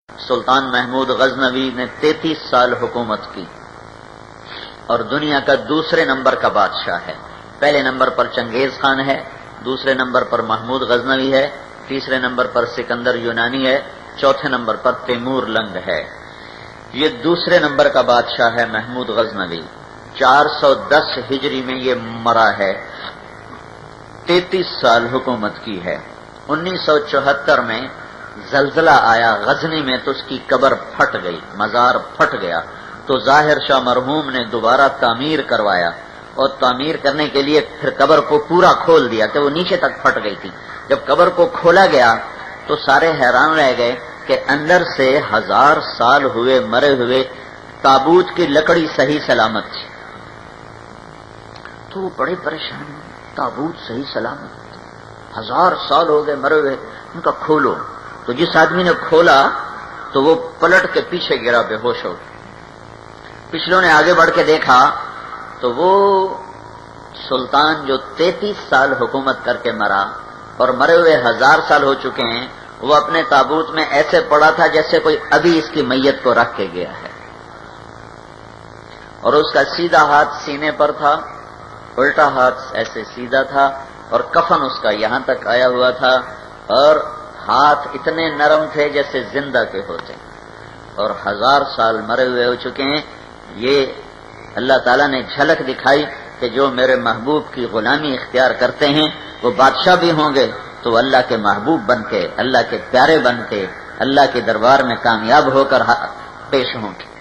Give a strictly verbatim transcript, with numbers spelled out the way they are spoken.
سلطان محمود غزنوی نے تینتیس سال حکومت کی اور دنیا کا دوسرے نمبر کا بادشاہ ہے. پہلے نمبر پر چنگیز خان ہے، دوسرے نمبر پر محمود غزنوی ہے، تیسرے نمبر پر سکندر یونانی ہے، چوتھے نمبر پر تیمور لنگ ہے. یہ دوسرے نمبر کا بادشاہ ہے محمود غزنوی. چار سو دس ہجری میں یہ مرا ہے، تینتیس سال حکومت کی ہے. انیس سو چوہتر میں زلزلہ آیا غزنی میں تو اس کی قبر پھٹ گئی، مزار پھٹ گیا. تو ظاہر شاہ مرحوم نے دوبارہ تعمیر کروایا اور تعمیر کرنے کے لیے پھر قبر کو پورا کھول دیا کہ وہ نیچے تک پھٹ گئی تھی. جب قبر کو کھولا گیا تو سارے حیران رہ گئے کہ اندر سے ہزار سال ہوئے مرے ہوئے تابوت کی لکڑی صحیح سلامت تھی. تو بڑے پریشان ہوئے، تابوت صحیح سلامت، ہزار سال ہو گئے مرے ہوئے، ان کا کھولو. تو جس آدمی نے کھولا تو وہ پلٹ کے پیچھے گرا بے ہوش ہو. پچھلوں نے آگے بڑھ کے دیکھا تو وہ سلطان جو تینتیس سال حکومت کر کے مرا اور مرے ہوئے ہزار سال ہو چکے ہیں، وہ اپنے تابوت میں ایسے پڑا تھا جیسے کوئی ابھی اس کی میت کو رکھ کے گیا ہے. اور اس کا سیدھا ہاتھ سینے پر تھا، الٹا ہاتھ ایسے سیدھا تھا، اور کفن اس کا یہاں تک آیا ہوا تھا، اور ہاتھ اتنے نرم تھے جیسے زندہ کے ہوتے، اور ہزار سال مرے ہوئے ہو چکے ہیں. یہ اللہ تعالیٰ نے جھلک دکھائی کہ جو میرے محبوب کی غلامی اختیار کرتے ہیں وہ بادشاہ بھی ہوں گے تو اللہ کے محبوب بن کے، اللہ کے پیارے بن کے، اللہ کے دربار میں کامیاب ہو کر پیش ہوں گے.